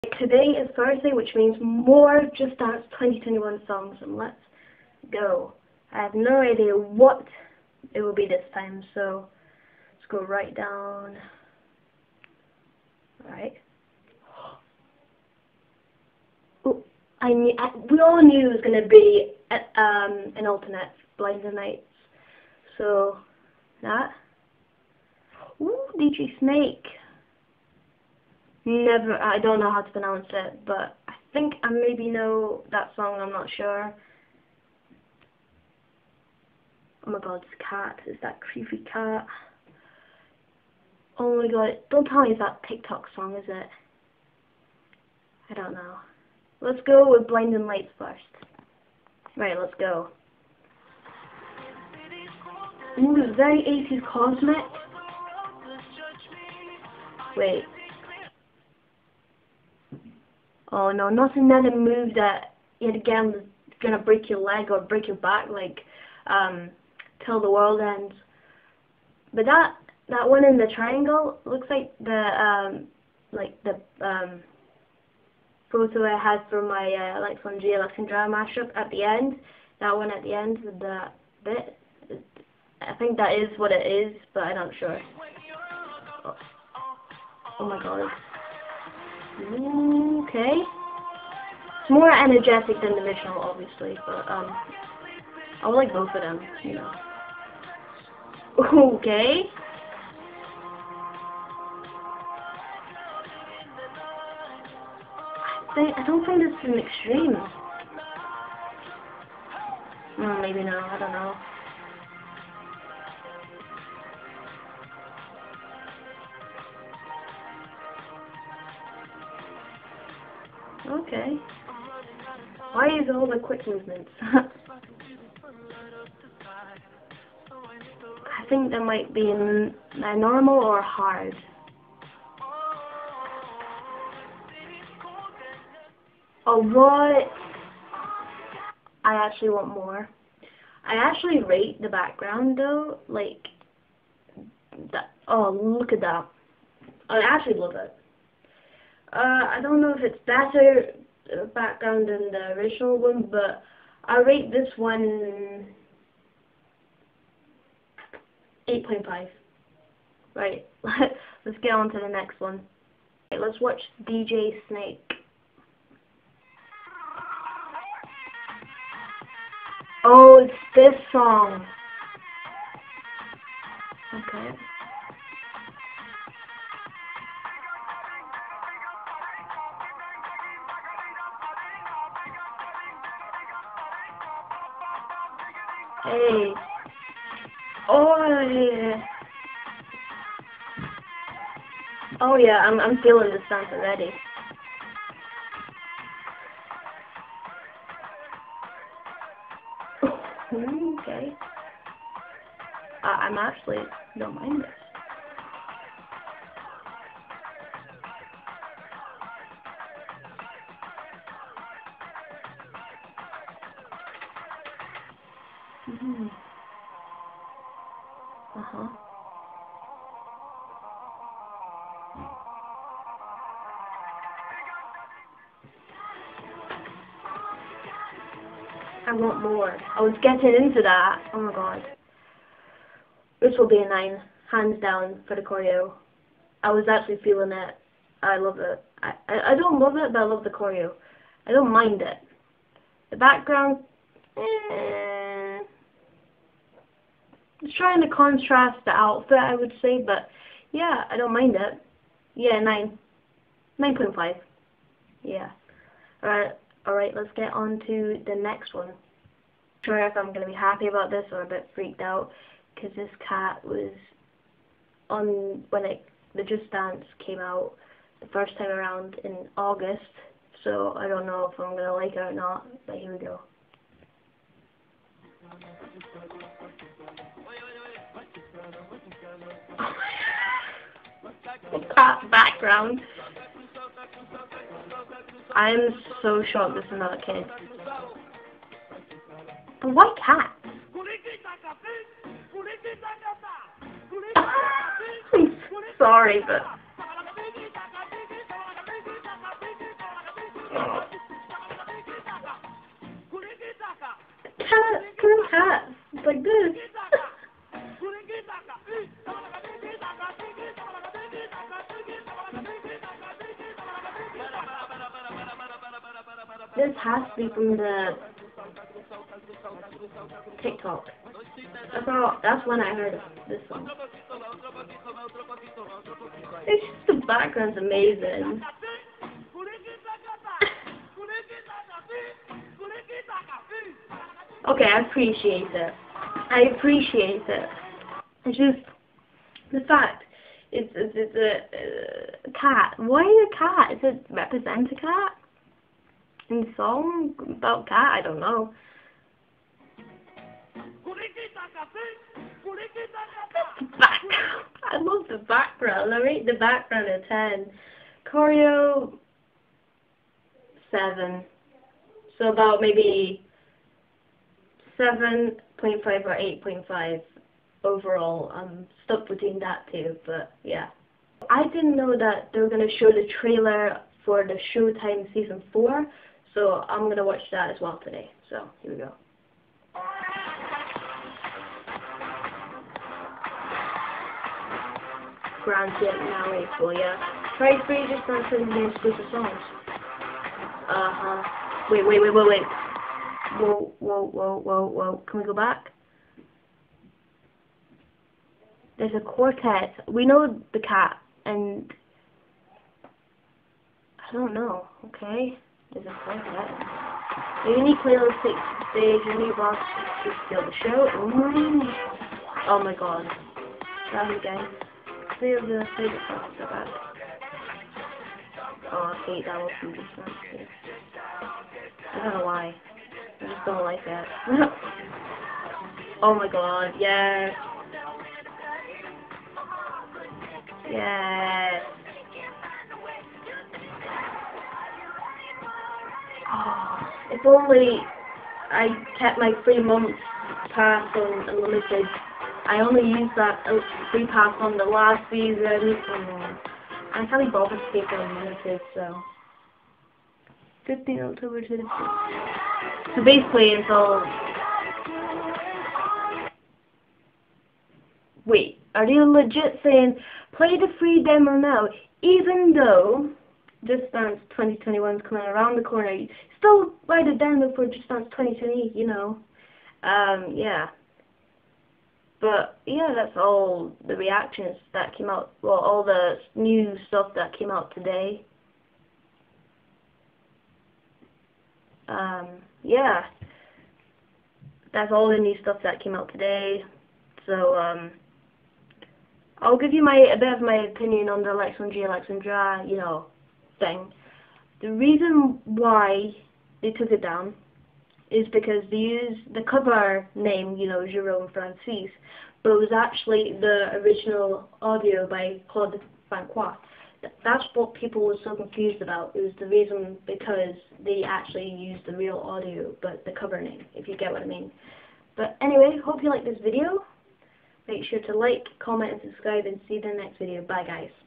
Today is Thursday, which means more Just Dance 2021 songs, and let's go. I have no idea what it will be this time, so let's go right down. Alright. Oh, we all knew it was going to be an alternate, Blinding Lights. So, that. Ooh, DJ Snake. I don't know how to pronounce it, but I think I maybe know that song, I'm not sure. Oh my god, this cat, is that creepy cat? Oh my god, don't tell me it's that TikTok song, is it? I don't know. Let's go with Blinding Lights first. Right, let's go. Ooh, it's very 80s cosmic. Wait. Oh no, not another move that yet again is gonna break your leg or break your back, like Till the World Ends. But that one in the triangle looks like the photo I had for my Alex on J Alexandra mashup at the end. That one at the end with the bit. I think that is what it is, but I'm not sure. Oh my god. Okay. It's more energetic than the original, obviously, but I would like both of them, you know. Okay. I don't think this is an extreme. Maybe no, I don't know. Okay. Why is all the quick movements? I think that might be a normal or hard. Oh, what? I actually want more. I actually rate the background though, like that. Oh, look at that. I actually love it. I don't know if it's better background than the original one, but I rate this one 8.5. Right, let's get on to the next one. Okay, let's watch DJ Snake. Oh, it's this song. Okay. Hey. Oh yeah. Oh yeah, I'm feeling this dance already. Okay. I'm actually don't mind this. Uh-huh. I want more. I was getting into that. Oh my god. This will be a 9, hands down, for the choreo. I was actually feeling it. I love it. I don't love it, but I love the choreo. I don't mind it. The background, it's trying to contrast the outfit, I would say, but yeah, I don't mind it. Yeah, 9. 9.5. Yeah. Alright, let's get on to the next one. Not sure if I'm going to be happy about this or a bit freaked out, because this cat was on when the Just Dance came out the first time around in August, so I don't know if I'm going to like it or not, but here we go. Cat background. I'm so shocked this is not a kid. But why cat? I'm sorry, but Cat. It's like this. This has to be from the TikTok. That's when I heard of this song. It's just the background's amazing. Okay, I appreciate it. It's just the fact it's a cat. Why a cat? Does it represent a cat? In the song about cat? I don't know. I love the background. I rate the background a 10. Choreo 7. So about maybe 7.5 or 8.5 overall. I'm stuck between that two, but yeah. I didn't know that they were going to show the trailer for the Showtime Season 4, so I'm going to watch that as well today. So, here we go. Granted, now April, yeah. Try free just on sending me exclusive songs. Wait. Whoa. Can we go back? There's a quartet. We know the cat, and I don't know, okay? There's a quartet. The unique playlist takes the stage, your new boss to steal the show. Oh my god. That again. Three of the favorite songs are back. Oh, I hate that one from this one. I don't know why. I just don't like it. Oh my god, yes. Yes. Oh, if only I kept my 3 months pass on Unlimited. I only used that free pass on the last season. I can't be bothered to pay for Unlimited, so. 15 October 25th. So basically until... Wait, are they legit saying, play the free demo now, even though Just Dance 2021 is coming around the corner? Still buy the demo for Just Dance 2020, you know. Yeah. But, yeah, that's all the reactions that came out, well, all the new stuff that came out today. Yeah. That's all the new stuff that came out today. So, I'll give you a bit of my opinion on the Alexandria, you know, thing. The reason why they took it down is because they used the cover name, you know, Jérôme Francis, but it was actually the original audio by Claude Francois. That's what people were so confused about. It was the reason because they actually used the real audio, but the cover name, if you get what I mean. But anyway, hope you like this video. Make sure to like, comment, and subscribe, and see you in the next video. Bye, guys.